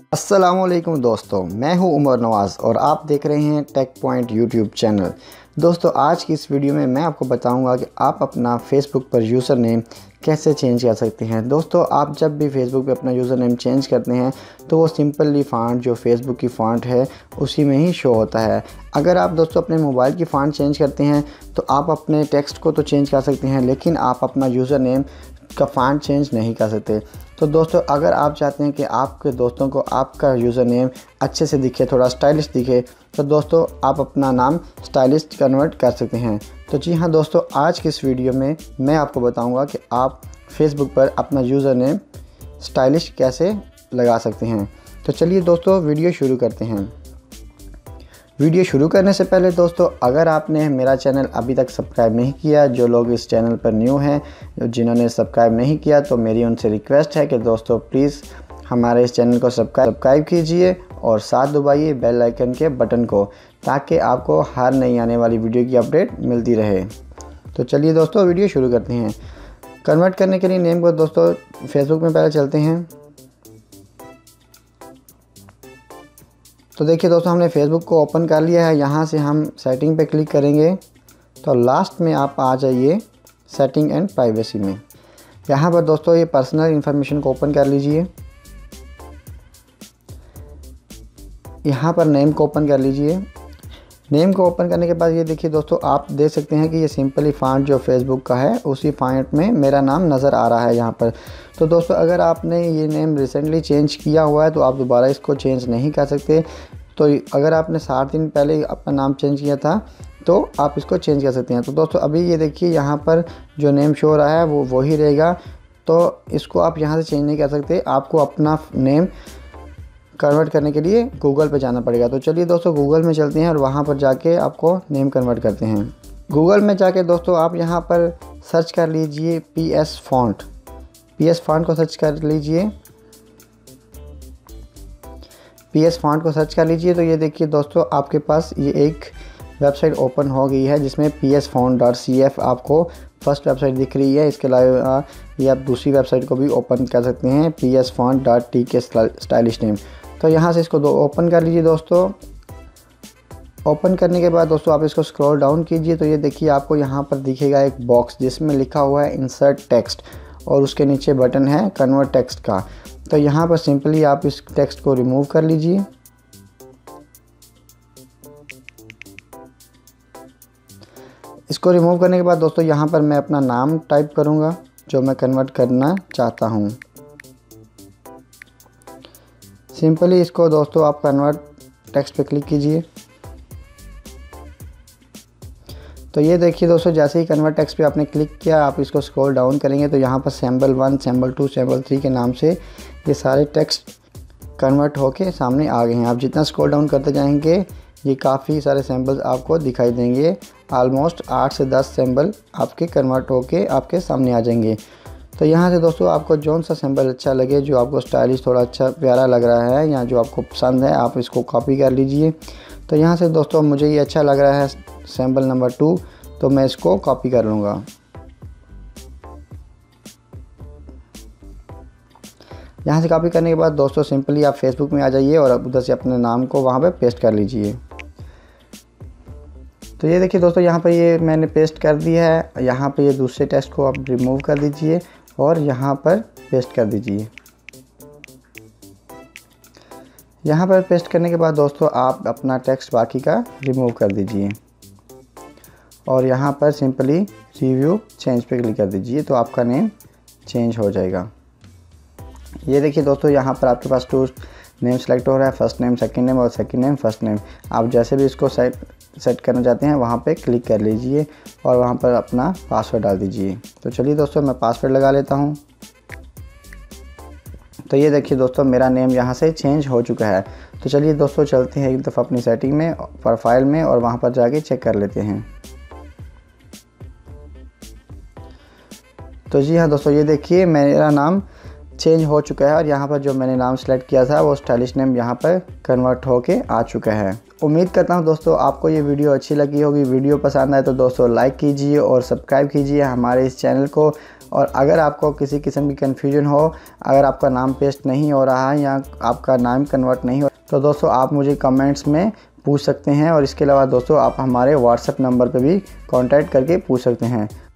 अस्सलामुअलैकुम दोस्तों, मैं हूं उमर नवाज़ और आप देख रहे हैं टेक पॉइंट यूट्यूब चैनल। दोस्तों, आज की इस वीडियो में मैं आपको बताऊंगा कि आप अपना फेसबुक पर यूज़र नेम कैसे चेंज कर सकते हैं। दोस्तों, आप जब भी फेसबुक पे अपना यूज़र नेम चेंज करते हैं तो वो सिंपली फ़ॉन्ट जो फेसबुक की फ़ॉन्ट है उसी में ही शो होता है। अगर आप दोस्तों अपने मोबाइल की फ़ॉन्ट चेंज करते हैं तो आप अपने टेक्स्ट को तो चेंज कर सकते हैं, लेकिन आप अपना यूज़र नेम का फ़ॉन्ट चेंज नहीं कर सकते। तो दोस्तों, अगर आप चाहते हैं कि आपके दोस्तों को आपका यूज़र नेम अच्छे से दिखे, थोड़ा स्टाइलिश दिखे, तो दोस्तों आप अपना नाम स्टाइलिश कन्वर्ट कर सकते हैं। तो जी हाँ दोस्तों, आज की इस वीडियो में मैं आपको बताऊंगा कि आप फेसबुक पर अपना यूज़र नेम स्टाइलिश कैसे लगा सकते हैं। तो चलिए दोस्तों, वीडियो शुरू करते हैं। वीडियो शुरू करने से पहले दोस्तों, अगर आपने मेरा चैनल अभी तक सब्सक्राइब नहीं किया, जो लोग इस चैनल पर न्यू हैं, जिन्होंने सब्सक्राइब नहीं किया, तो मेरी उनसे रिक्वेस्ट है कि दोस्तों प्लीज़ हमारे इस चैनल को सब्सक्राइब कीजिए और साथ दबाइए बेल आइकन के बटन को, ताकि आपको हर नई आने वाली वीडियो की अपडेट मिलती रहे। तो चलिए दोस्तों, वीडियो शुरू करते हैं। कन्वर्ट करने के लिए नेम को दोस्तों फेसबुक में पहले चलते हैं। तो देखिए दोस्तों, हमने फेसबुक को ओपन कर लिया है। यहाँ से हम सेटिंग पे क्लिक करेंगे तो लास्ट में आप आ जाइए सेटिंग एंड प्राइवेसी में। यहाँ पर दोस्तों ये पर्सनल इन्फॉर्मेशन को ओपन कर लीजिए। यहाँ पर नेम को ओपन कर लीजिए। नेम को ओपन करने के बाद ये देखिए दोस्तों, आप देख सकते हैं कि ये सिंपली फ़ॉन्ट जो फेसबुक का है उसी फ़ॉन्ट में मेरा नाम नज़र आ रहा है यहाँ पर। तो दोस्तों, अगर आपने ये नेम रिसेंटली चेंज किया हुआ है तो आप दोबारा इसको चेंज नहीं कर सकते। तो अगर आपने 7 दिन पहले अपना नाम चेंज किया था तो आप इसको चेंज कर सकते हैं। तो दोस्तों, अभी ये देखिए यहाँ पर जो नेम शो हो रहा है वो वही रहेगा, तो इसको आप यहाँ से चेंज नहीं कर सकते। आपको अपना नेम कन्वर्ट करने के लिए गूगल पे जाना पड़ेगा। तो चलिए दोस्तों, गूगल में चलते हैं और वहाँ पर जाके आपको नेम कन्वर्ट करते हैं। गूगल में जाके दोस्तों आप यहाँ पर सर्च कर लीजिए PS फ़ॉन्ट। PS फ़ॉन्ट को सर्च कर लीजिए। PS फ़ॉन्ट को सर्च कर लीजिए तो ये देखिए दोस्तों, आपके पास ये एक वेबसाइट ओपन हो गई है जिसमें psfont.cf आपको फर्स्ट वेबसाइट दिख रही है। इसके अलावा ये आप दूसरी वेबसाइट को भी ओपन कर सकते हैं, psfont.tk स्टाइलिश नेम। तो यहाँ से इसको ओपन कर लीजिए दोस्तों। ओपन करने के बाद दोस्तों आप इसको स्क्रॉल डाउन कीजिए तो ये देखिए आपको यहाँ पर दिखेगा एक बॉक्स जिसमें लिखा हुआ है इंसर्ट टेक्स्ट और उसके नीचे बटन है कन्वर्ट टेक्स्ट का। तो यहाँ पर सिंपली आप इस टेक्स्ट को रिमूव कर लीजिए। इसको रिमूव करने के बाद दोस्तों यहाँ पर मैं अपना नाम टाइप करूँगा जो मैं कन्वर्ट करना चाहता हूँ। सिंपली इसको दोस्तों आप कन्वर्ट टेक्स्ट पे क्लिक कीजिए। तो ये देखिए दोस्तों, जैसे ही कन्वर्ट टेक्स्ट पे आपने क्लिक किया, आप इसको स्क्रॉल डाउन करेंगे तो यहाँ पर सैम्पल 1, सैम्पल 2, सैम्पल 3 के नाम से ये सारे टेक्स्ट कन्वर्ट होके सामने आ गए हैं। आप जितना स्क्रॉल डाउन करते जाएंगे ये काफ़ी सारे सैम्पल्स आपको दिखाई देंगे। ऑलमोस्ट 8 से 10 सैम्पल आपके कन्वर्ट होके आपके सामने आ जाएंगे। तो यहाँ से दोस्तों आपको जौन सा सैम्पल अच्छा लगे, जो आपको स्टाइलिश थोड़ा अच्छा प्यारा लग रहा है या जो आपको पसंद है, आप इसको कॉपी कर लीजिए। तो यहाँ से दोस्तों मुझे ये अच्छा लग रहा है सैम्पल नंबर 2, तो मैं इसको कॉपी कर लूँगा। यहाँ से कॉपी करने के बाद दोस्तों सिंपली आप फेसबुक में आ जाइए और उधर से अपने नाम को वहाँ पे पेस्ट कर लीजिए। तो ये देखिए दोस्तों, यहाँ पर ये मैंने पेस्ट कर दिया है। यहाँ पे ये दूसरे टेक्स्ट को आप रिमूव कर दीजिए और यहाँ पर पेस्ट कर दीजिए। यहाँ पर पेस्ट करने के बाद दोस्तों आप अपना टेक्स्ट बाकी का रिमूव कर दीजिए और यहाँ पर सिंपली रिव्यू चेंज पे क्लिक कर दीजिए तो आपका नेम चेंज हो जाएगा। ये देखिए दोस्तों, यहाँ पर आपके पास 2 नेम सेलेक्ट हो रहा है, फर्स्ट नेम सेकंड नेम और सेकंड नेम फर्स्ट नेम। आप जैसे भी इसको सेट करना चाहते हैं वहाँ पे क्लिक कर लीजिए और वहाँ पर अपना पासवर्ड डाल दीजिए। तो चलिए दोस्तों, मैं पासवर्ड लगा लेता हूँ। तो ये देखिए दोस्तों, मेरा नेम यहाँ से चेंज हो चुका है। तो चलिए दोस्तों, चलते हैं एक दफ़ा अपनी सेटिंग में, प्रोफाइल में, और वहाँ पर जाके चेक कर लेते हैं। तो जी हाँ दोस्तों, ये देखिए मेरा नाम चेंज हो चुका है और यहाँ पर जो मैंने नाम सेलेक्ट किया था वो स्टाइलिश नेम यहाँ पर कन्वर्ट होके आ चुका है। उम्मीद करता हूँ दोस्तों आपको ये वीडियो अच्छी लगी होगी। वीडियो पसंद आए तो दोस्तों लाइक कीजिए और सब्सक्राइब कीजिए हमारे इस चैनल को और अगर आपको किसी किस्म की कन्फ्यूजन हो, अगर आपका नाम पेस्ट नहीं हो रहा है या आपका नाम कन्वर्ट नहीं हो, तो दोस्तों आप मुझे कमेंट्स में पूछ सकते हैं। और इसके अलावा दोस्तों आप हमारे व्हाट्सएप नंबर पे भी कांटेक्ट करके पूछ सकते हैं।